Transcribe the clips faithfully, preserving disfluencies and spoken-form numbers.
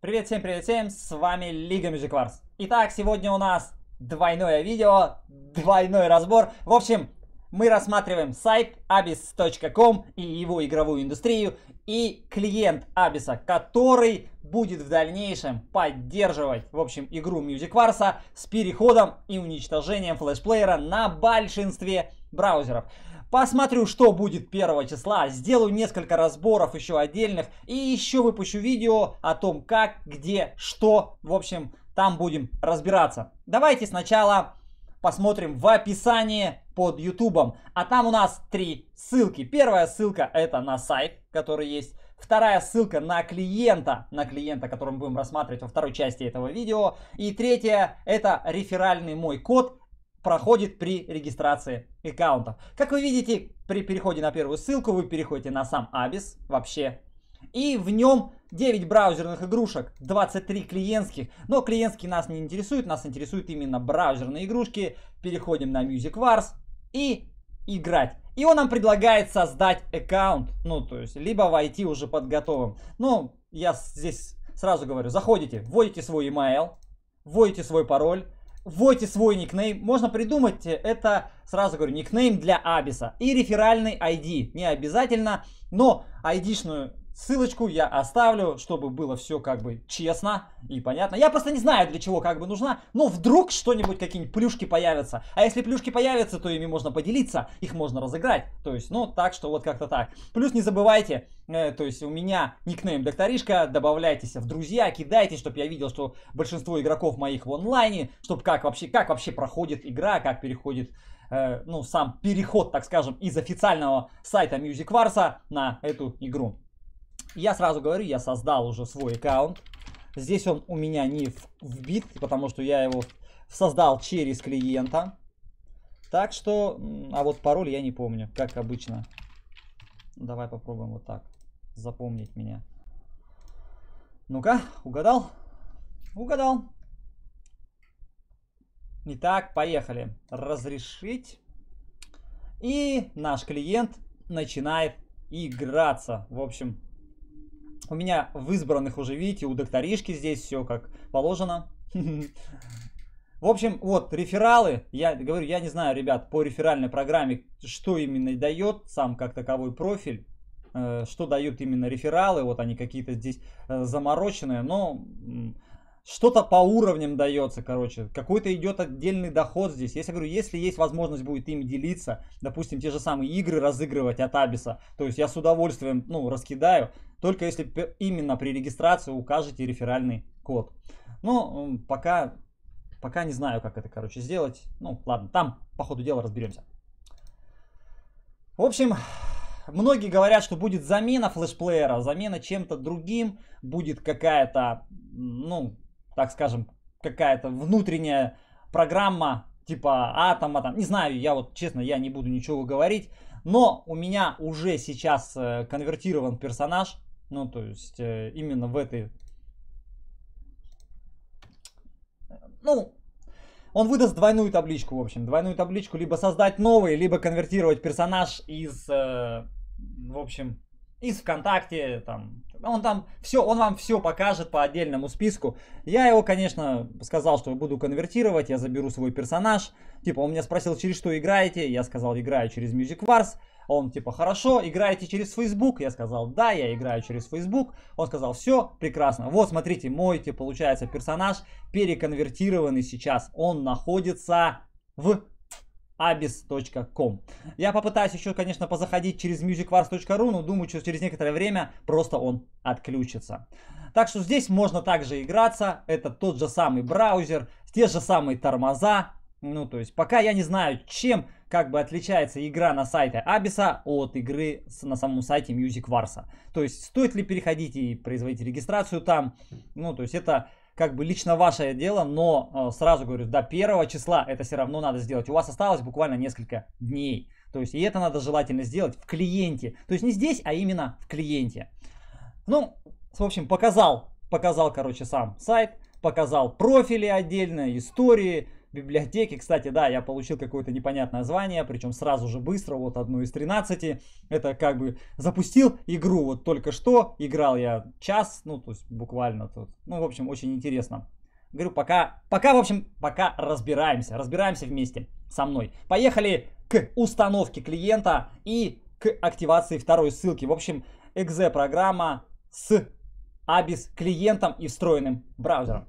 Привет всем, привет всем, с вами Лига Music Wars. Итак, сегодня у нас двойное видео, двойной разбор. В общем, мы рассматриваем сайт абис точка ком и его игровую индустрию и клиент Абиса, который будет в дальнейшем поддерживать, в общем, игру Music Wars с переходом и уничтожением флешплеера на большинстве браузеров. Посмотрю, что будет первого числа, сделаю несколько разборов еще отдельных и еще выпущу видео о том, как, где, что. В общем, там будем разбираться. Давайте сначала посмотрим в описании под ютубом. А там у нас три ссылки. Первая ссылка это на сайт, который есть. Вторая ссылка на клиента, на клиента, который мы будем рассматривать во второй части этого видео. И третья это реферальный мой код. Проходит при регистрации аккаунтов. Как вы видите, при переходе на первую ссылку вы переходите на сам Абис вообще. И в нем девять браузерных игрушек, двадцать три клиентских. Но клиентские нас не интересуют, нас интересуют именно браузерные игрушки. Переходим на Music Wars и играть. И он нам предлагает создать аккаунт. Ну, то есть, либо войти уже под готовым. Ну, я здесь сразу говорю, заходите, вводите свой email, вводите свой пароль. Вводите свой никнейм. Можно придумать, это, сразу говорю, никнейм для Абиса. И реферальный ай ди. Не обязательно, но ай ди-шную ссылочку я оставлю, чтобы было все как бы честно и понятно. Я просто не знаю, для чего как бы нужна, но вдруг что-нибудь, какие-нибудь плюшки появятся. А если плюшки появятся, то ими можно поделиться, их можно разыграть. То есть, ну, так что вот как-то так. Плюс не забывайте, э, то есть у меня никнейм Докторишка, добавляйтесь в друзья, кидайте, чтобы я видел, что большинство игроков моих в онлайне, чтобы как вообще, как вообще проходит игра, как переходит, э, ну, сам переход, так скажем, из официального сайта Music Wars на эту игру. Я сразу говорю, я создал уже свой аккаунт. Здесь он у меня не вбит, потому что я его создал через клиента. Так что, а вот пароль я не помню, как обычно. Давай попробуем вот так запомнить меня. Ну-ка, угадал? Угадал. Итак, поехали. Разрешить. И наш клиент начинает играться. В общем... У меня в избранных уже, видите, у Докторишки здесь все как положено. В общем, вот рефералы. Я говорю, я не знаю, ребят, по реферальной программе, что именно дает сам как таковой профиль. Что дают именно рефералы. Вот они какие-то здесь замороченные. Но что-то по уровням дается, короче. Какой-то идет отдельный доход здесь. Если, говорю, если есть возможность будет ими делиться, допустим, те же самые игры разыгрывать от Абиса, то есть я с удовольствием, ну, раскидаю. Только если именно при регистрации укажете реферальный код. Ну, пока, пока не знаю, как это, короче, сделать. Ну, ладно, там по ходу дела разберемся. В общем, многие говорят, что будет замена флешплеера, замена чем-то другим. Будет какая-то, ну, так скажем, какая-то внутренняя программа типа Атома. Там, не знаю, я вот, честно, я не буду ничего говорить. Но у меня уже сейчас конвертирован персонаж. Ну, то есть, э, именно в этой... Ну, он выдаст двойную табличку, в общем. Двойную табличку либо создать новый, либо конвертировать персонаж из, э, в общем, из ВКонтакте. Там. Он там все, он вам все покажет по отдельному списку. Я его, конечно, сказал, что буду конвертировать, я заберу свой персонаж. Типа, он меня спросил, через что играете. Я сказал, играю через Music Wars. Он типа, хорошо, играете через Facebook? Я сказал, да, я играю через Facebook. Он сказал, все, прекрасно. Вот, смотрите, мой, типа, получается, персонаж переконвертированный сейчас. Он находится в абис точка ком. Я попытаюсь еще, конечно, позаходить через мьюзик варс точка ру, но думаю, что через некоторое время просто он отключится. Так что здесь можно также играться. Это тот же самый браузер, те же самые тормоза. Ну, то есть, пока я не знаю, чем как бы отличается игра на сайте Абиса от игры на самом сайте Music Wars. То есть, стоит ли переходить и производить регистрацию там. Ну, то есть, это как бы лично ваше дело, но сразу говорю, до первого числа это все равно надо сделать. У вас осталось буквально несколько дней. То есть, и это надо желательно сделать в клиенте. То есть, не здесь, а именно в клиенте. Ну, в общем, показал, показал, короче, сам сайт. Показал профили отдельно, истории. библиотеки. Кстати, да, я получил какое-то непонятное звание, причем сразу же быстро, вот одну из тринадцати. Это как бы запустил игру вот только что, играл я час, ну то есть буквально тут. Ну в общем, очень интересно. Говорю, пока, пока, в общем, пока разбираемся, разбираемся вместе со мной. Поехали к установке клиента и к активации второй ссылки. В общем, экзе программа с Abyss клиентом и встроенным браузером.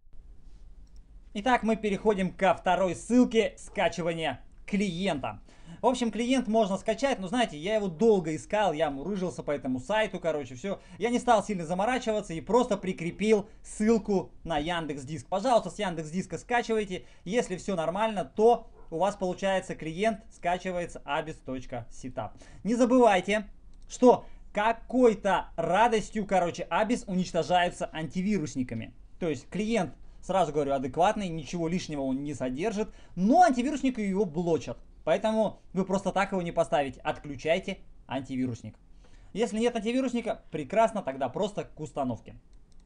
Итак, мы переходим ко второй ссылке скачивания клиента. В общем, клиент можно скачать, но знаете, я его долго искал, я мурыжился по этому сайту, короче, все. Я не стал сильно заморачиваться и просто прикрепил ссылку на Яндекс.Диск. Пожалуйста, с Яндекс.Диска скачивайте. Если все нормально, то у вас получается клиент, скачивается abyss.setup. Не забывайте, что какой-то радостью, короче, Abyss уничтожаются антивирусниками. То есть клиент, сразу говорю, адекватный, ничего лишнего он не содержит, но антивирусники его блочат. Поэтому вы просто так его не поставите. Отключайте антивирусник. Если нет антивирусника, прекрасно, тогда просто к установке.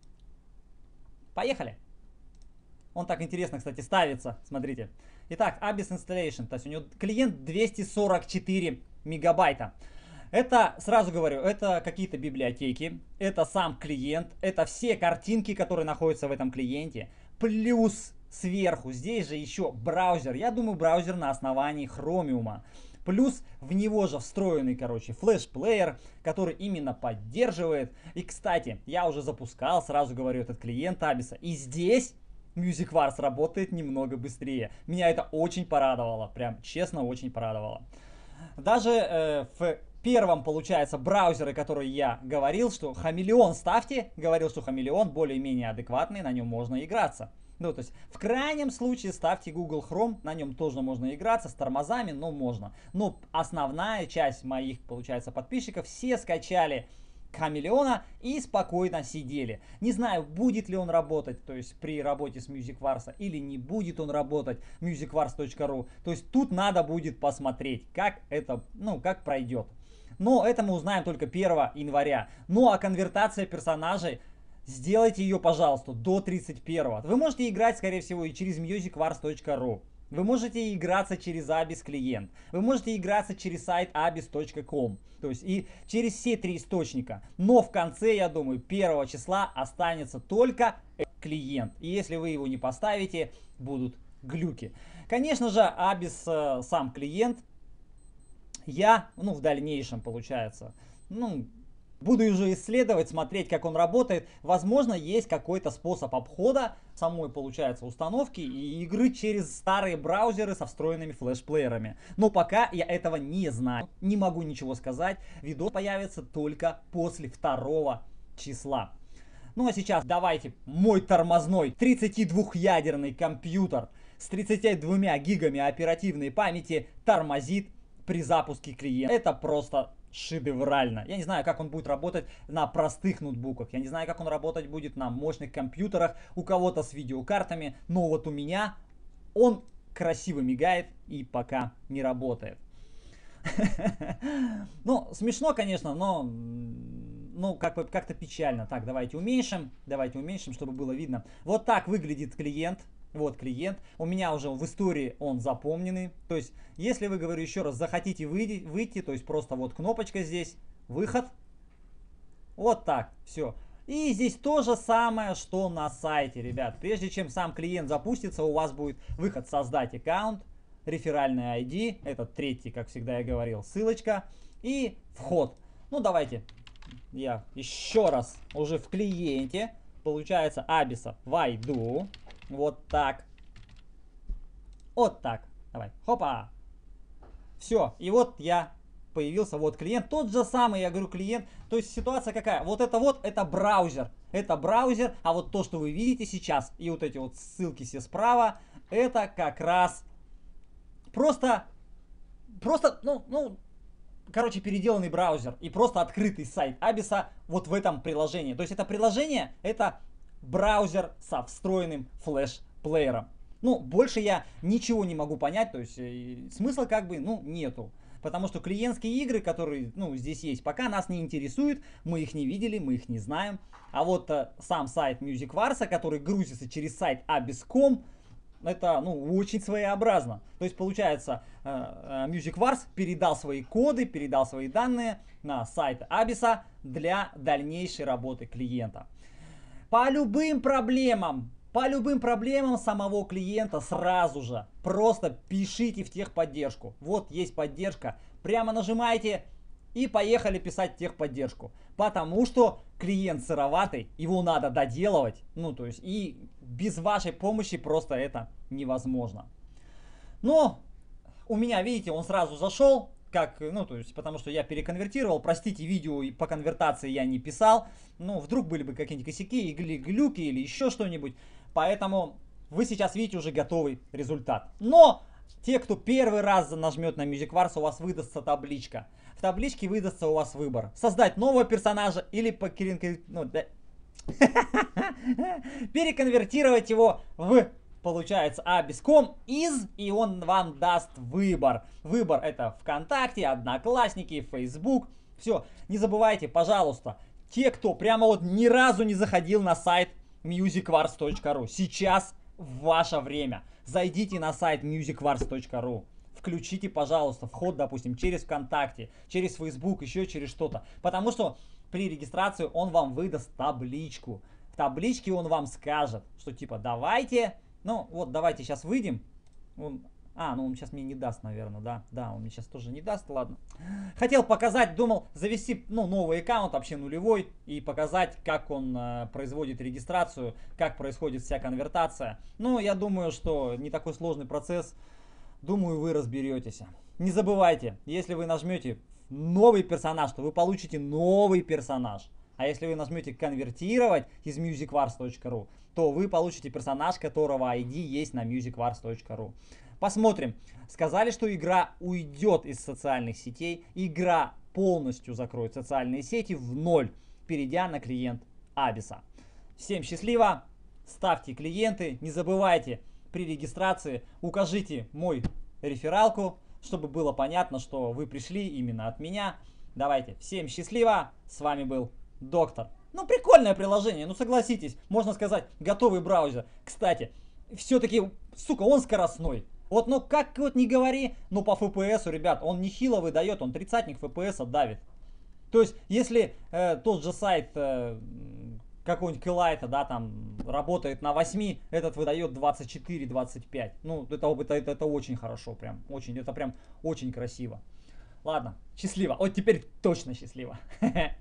Поехали. Он так интересно, кстати, ставится. Смотрите. Итак, Abyss Installation. То есть у него клиент двести сорок четыре мегабайта. Это, сразу говорю, это какие-то библиотеки, это сам клиент, это все картинки, которые находятся в этом клиенте. Плюс сверху здесь же еще браузер. Я думаю, браузер на основании Chromium. Плюс в него же встроенный, короче, флеш-плеер, который именно поддерживает. И, кстати, я уже запускал, сразу говорю, этот клиент Abyss. И здесь MusicWars работает немного быстрее. Меня это очень порадовало. Прям честно, очень порадовало. Даже э, в первом, получается, браузере, который я говорил, что Хамелеон ставьте, говорил, что Хамелеон более-менее адекватный, на нем можно играться. Ну, то есть, в крайнем случае ставьте Google Chrome, на нем тоже можно играться, с тормозами, но можно. Но основная часть моих, получается, подписчиков, все скачали Хамелеона и спокойно сидели. Не знаю, будет ли он работать, то есть при работе с MusicWars, или не будет он работать, musicwars точка ру. То есть тут надо будет посмотреть, как это, ну, как пройдет. Но это мы узнаем только первого января. Ну а конвертация персонажей, сделайте ее, пожалуйста, до тридцать первого. Вы можете играть, скорее всего, и через musicwars точка ру. Вы можете играться через Abyss клиент. Вы можете играться через сайт abyss точка ком. То есть и через все три источника. Но в конце, я думаю, первого числа останется только клиент. И если вы его не поставите, будут глюки. Конечно же, Abyss, сам клиент, я, ну, в дальнейшем, получается, ну, буду уже исследовать, смотреть, как он работает. Возможно, есть какой-то способ обхода самой, получается, установки и игры через старые браузеры со встроенными флеш-плеерами. Но пока я этого не знаю. Не могу ничего сказать. Видео появится только после второго числа. Ну а сейчас давайте мой тормозной тридцатидвухъядерный компьютер с тридцатью двумя гигами оперативной памяти тормозит при запуске клиента. Это просто шедеврально. Я не знаю, как он будет работать на простых ноутбуках. Я не знаю, как он работать будет на мощных компьютерах. У кого-то с видеокартами. Но вот у меня он красиво мигает и пока не работает. Ну, смешно, конечно, но ну, как бы как-то печально. Так, давайте уменьшим. Давайте уменьшим, чтобы было видно. Вот так выглядит клиент. Вот клиент. У меня уже в истории он запомненный. То есть, если вы, говорю еще раз, захотите выйти, выйти, то есть просто вот кнопочка здесь, выход. Вот так, все. И здесь то же самое, что на сайте, ребят. Прежде чем сам клиент запустится, у вас будет выход «Создать аккаунт», реферальный ай ди, это третий, как всегда я говорил, ссылочка, и вход. Ну, давайте я еще раз уже в клиенте, получается, Abyss войду. Вот так. Вот так. Давай. Хопа. Все. И вот я появился. Вот клиент. Тот же самый, я говорю, клиент. То есть ситуация какая? Вот это вот, это браузер. Это браузер. А вот то, что вы видите сейчас, и вот эти вот ссылки все справа, это как раз просто, просто, ну, ну, короче, переделанный браузер. И просто открытый сайт Abyss вот в этом приложении. То есть это приложение, это браузер со встроенным флеш-плеером. Ну, больше я ничего не могу понять, то есть э, смысла как бы, ну, нету. Потому что клиентские игры, которые, ну, здесь есть, пока нас не интересуют, мы их не видели, мы их не знаем. А вот э, сам сайт MusicWars, который грузится через сайт abyss точка ком, это, ну, очень своеобразно. То есть, получается, MusicWars передал свои коды, передал свои данные на сайт Абиса для дальнейшей работы клиента. По любым проблемам, по любым проблемам самого клиента сразу же просто пишите в техподдержку. Вот есть поддержка. Прямо нажимаете и поехали писать техподдержку. Потому что клиент сыроватый, его надо доделывать. Ну, то есть, и без вашей помощи просто это невозможно. Но у меня, видите, он сразу зашел. Как, ну, то есть, потому что я переконвертировал, простите, видео по конвертации я не писал, ну, вдруг были бы какие-нибудь косяки или глюки или еще что-нибудь, поэтому вы сейчас видите уже готовый результат. Но те, кто первый раз нажмет на MusicWars, у вас выдастся табличка. В табличке выдастся у вас выбор: создать нового персонажа или ну, да, переконвертировать его в, получается, Абис точка ком из, и он вам даст выбор. Выбор это ВКонтакте, Одноклассники, Facebook. Все, не забывайте, пожалуйста, те, кто прямо вот ни разу не заходил на сайт musicwars точка ру, сейчас ваше время. Зайдите на сайт musicwars точка ру. Включите, пожалуйста, вход, допустим, через ВКонтакте, через Facebook, еще через что-то. Потому что при регистрации он вам выдаст табличку. В табличке он вам скажет, что типа давайте, ну вот давайте сейчас выйдем. Он, а, ну он сейчас мне не даст, наверное, да. Да, он мне сейчас тоже не даст, ладно. Хотел показать, думал завести, ну, новый аккаунт, вообще нулевой, и показать, как он э, производит регистрацию, как происходит вся конвертация. Ну, я думаю, что не такой сложный процесс. Думаю, вы разберетесь. Не забывайте, если вы нажмете новый персонаж, то вы получите новый персонаж. А если вы нажмете конвертировать из musicwars точка ру, то вы получите персонаж, которого ай ди есть на musicwars точка ру. Посмотрим. Сказали, что игра уйдет из социальных сетей. Игра полностью закроет социальные сети в ноль, перейдя на клиент Абиса. Всем счастливо. Ставьте клиенты. Не забывайте при регистрации укажите мой рефералку, чтобы было понятно, что вы пришли именно от меня. Давайте, всем счастливо, с вами был Доктор. Ну, прикольное приложение, ну согласитесь, можно сказать, готовый браузер. Кстати, все-таки, сука, он скоростной. Вот, ну как вот не говори, но по эф пи эс, ребят, он нехило выдает, он тридцатник эф пи эс давит. То есть, если э, тот же сайт э, какой-нибудь Кэлайта, да, там работает на восьми, этот выдает двадцать четыре — двадцать пять. Ну, это, это, это, это очень хорошо, прям, очень, это прям очень красиво. Ладно, счастливо. Вот теперь точно счастливо.